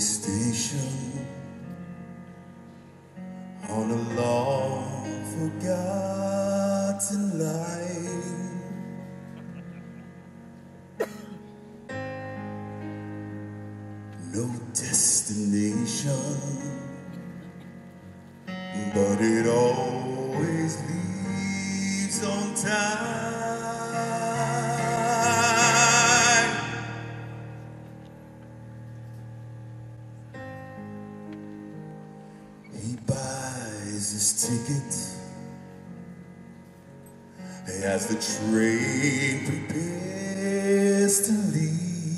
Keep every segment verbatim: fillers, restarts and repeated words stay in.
station on a long forgotten line. No destination, but it always leaves on time. He buys his ticket as the train prepares to leave.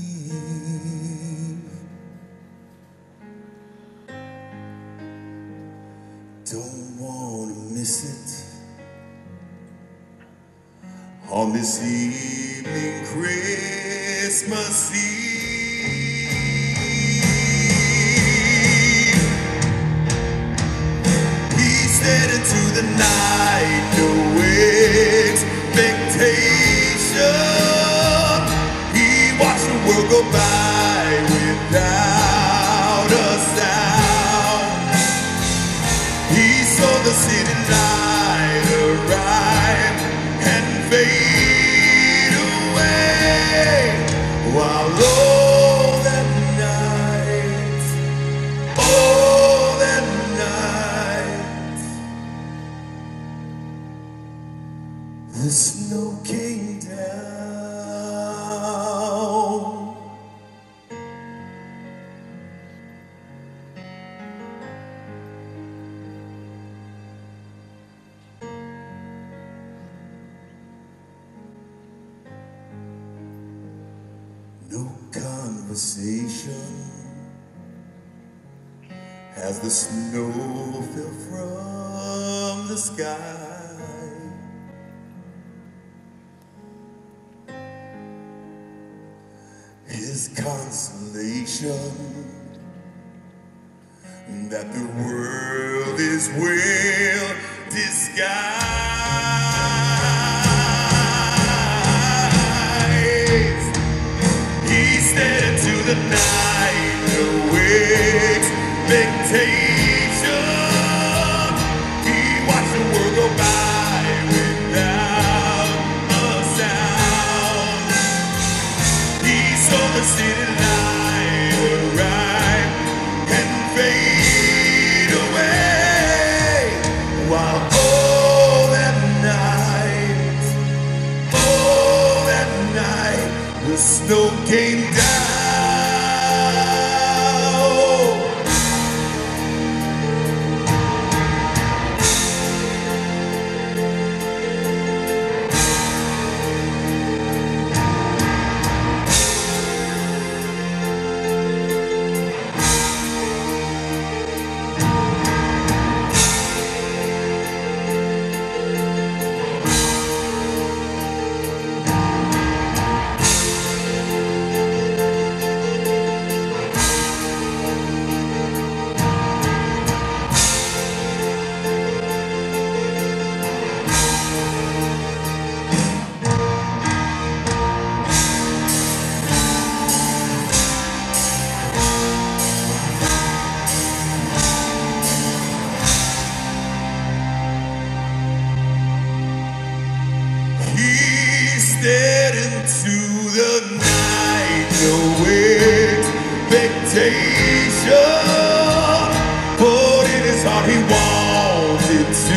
Don't wanna miss it on this evening, Christmas Eve. He's headed into the night, no expectation. He watched the world go by without a sound. He saw the city light arrive and fade away, while all that night, all that night, the snow came down. No conversation as the snow fell from the sky. His consolation that the world is well disguised. He's headed to the night, no expectation. He watched the world go by without a sound. He saw the city light arrive and fade away, while all that night, all that night, the snow came down. Dead into the night, no expectation, but in his heart he wanted to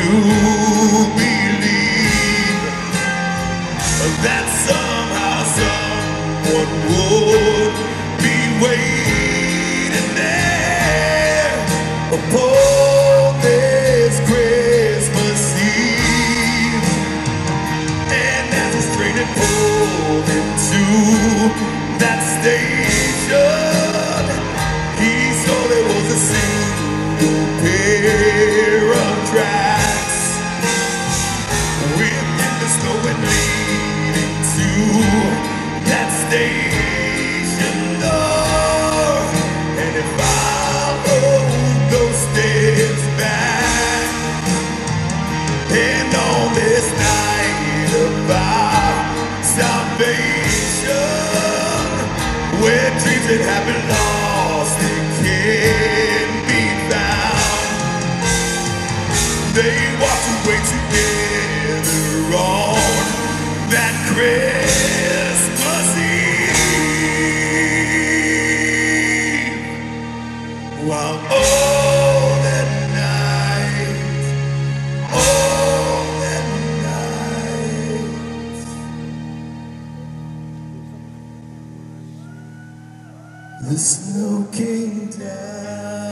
believe that somehow someone would be waiting there upon this Christmas Eve. And as his train had pulled into that station, he saw there was a single pair of tracks within the snow and leading to that station door. And he followed those steps back, and on this night about salvation, where dreams that have been lost and killed. can't be found. They walked away together on that Christmas Eve. While all that night, all that night, the snow came down.